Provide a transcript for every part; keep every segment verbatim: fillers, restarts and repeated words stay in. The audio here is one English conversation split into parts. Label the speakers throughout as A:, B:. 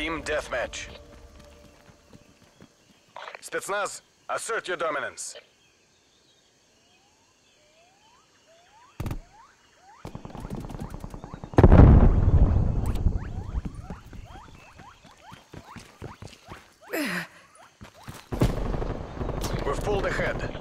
A: Team deathmatch. Spetsnaz, assert your dominance. We've pulled ahead.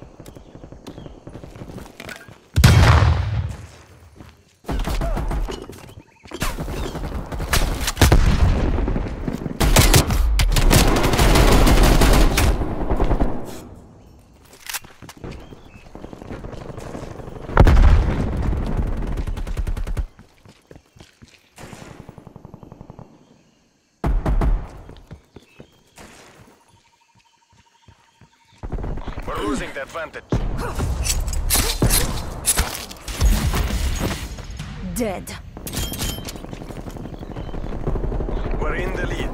A: We're losing the advantage.
B: Dead.
A: We're in the lead.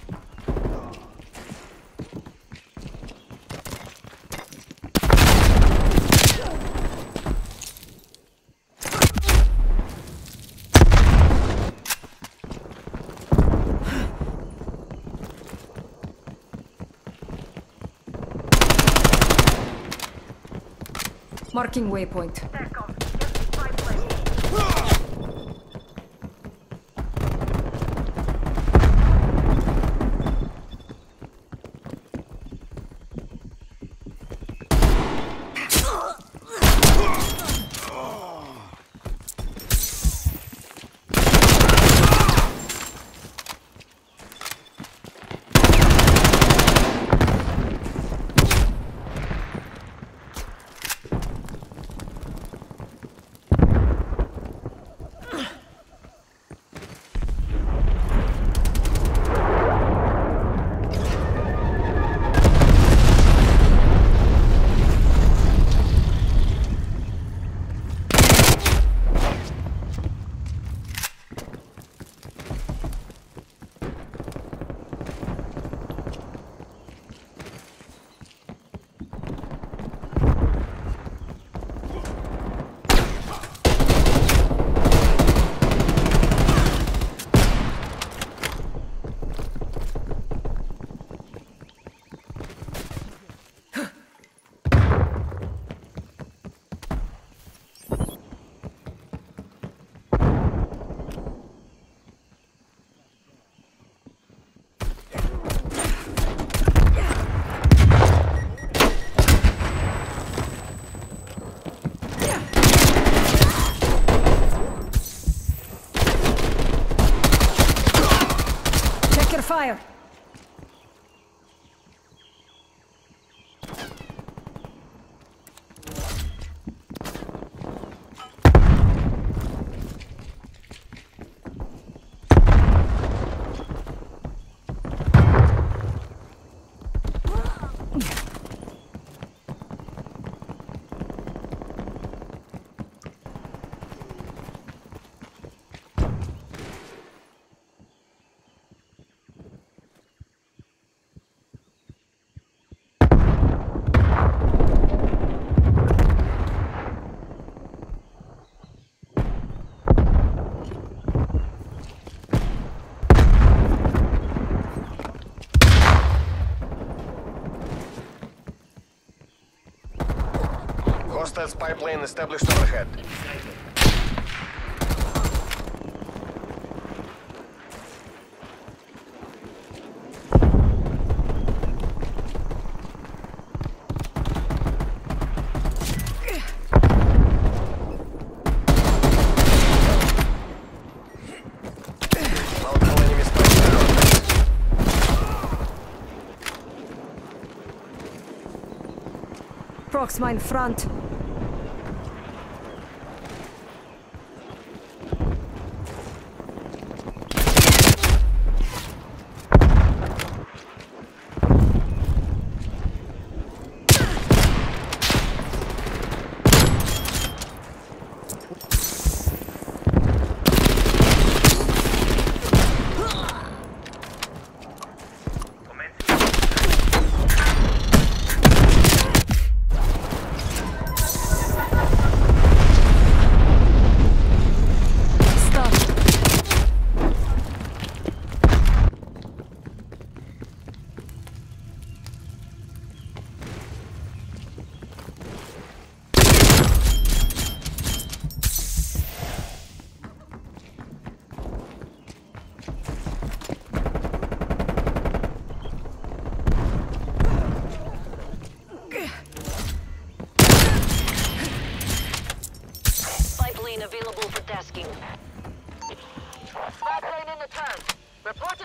B: Marking waypoint. Fire!
A: Hostile spy plane established overhead. Multiple enemy spy planes.
B: Proxima in front.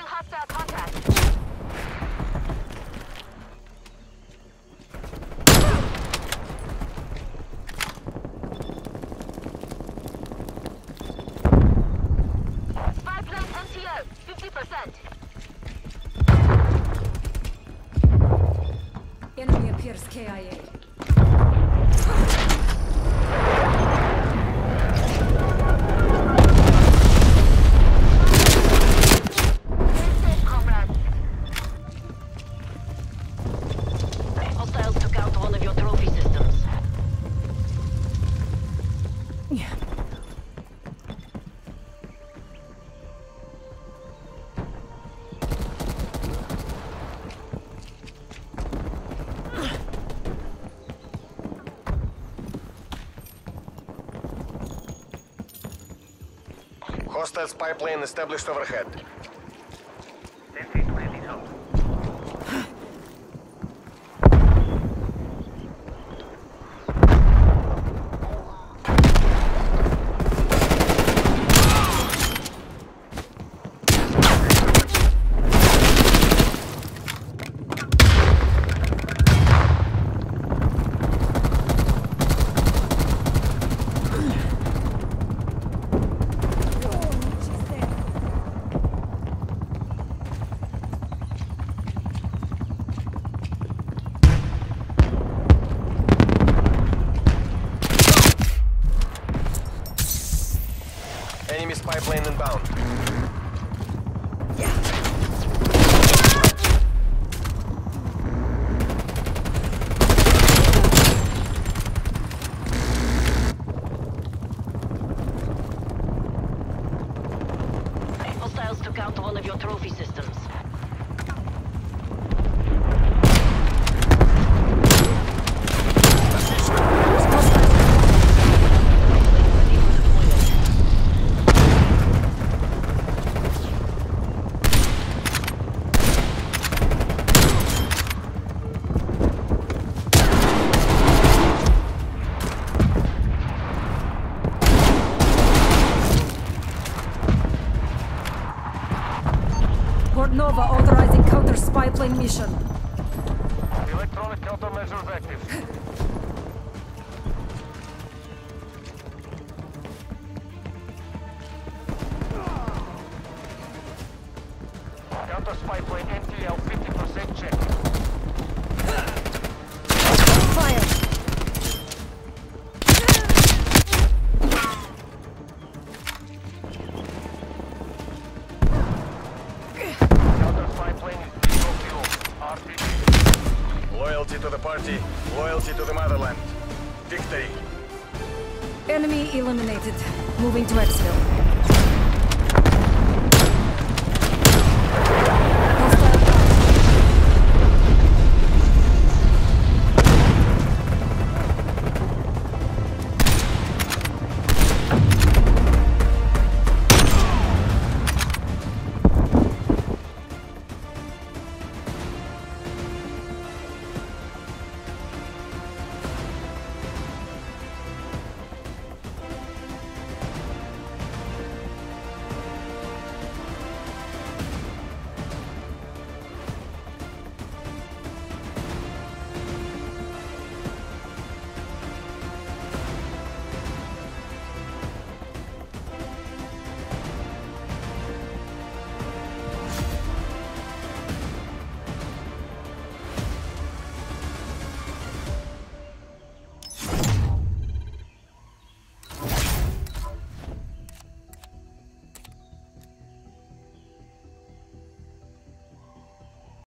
C: Losing hostile contact. Spy plane M T O, fifty percent.
B: Enemy appears K I A.
C: Hostiles took out one of your trophy systems.
A: Hostile spy plane established overhead. Enemy spy plane inbound.
C: Hostiles took out one of your trophy systems.
B: Port Nova authorizing counter spy plane mission.
A: Electronic countermeasures active. Counter spy plane N T L fifty percent check.
B: Fire!
A: Counter spy plane is zero fuel. R P G. Loyalty to the party, loyalty to the motherland. Victory.
B: Enemy eliminated. Moving to exfil.